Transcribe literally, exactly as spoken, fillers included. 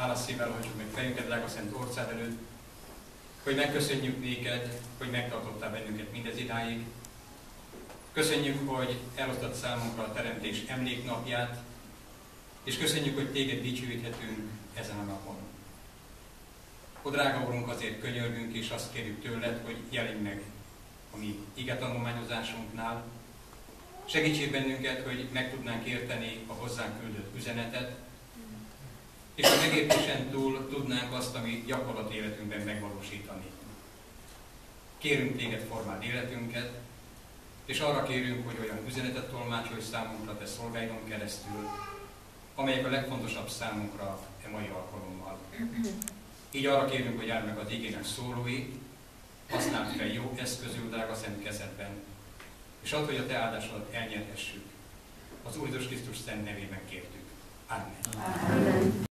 Hála szívvel hajtsuk meg fejünket, drága Szent Orcád előtt, hogy megköszönjük néked, hogy megtartottál bennünket mindez idáig. Köszönjük, hogy elosztott számunkra a Teremtés emléknapját, és köszönjük, hogy téged dicsőíthetünk ezen a napon. Ó, drága Urunk, azért könyörgünk, és azt kérjük tőled, hogy jelenj meg a mi igetanulmányozásunknál. Segítsél bennünket, hogy meg tudnánk érteni a hozzánk küldött üzenetet, és a megértésen túl tudnánk azt, ami gyakorlati életünkben megvalósítani. Kérünk téged, formáld életünket, és arra kérünk, hogy olyan üzenetet tolmácsolj számunkra te szolgáidon keresztül, amelyek a legfontosabb számunkra e mai alkalommal. Így arra kérünk, hogy járj meg az igének szólói, használd fel jó eszközül, drága szent kezedben, és add, hogy a te áldásodat elnyerhessük. Az Úr Jézus Krisztus szent nevében kértük. Amen. Amen.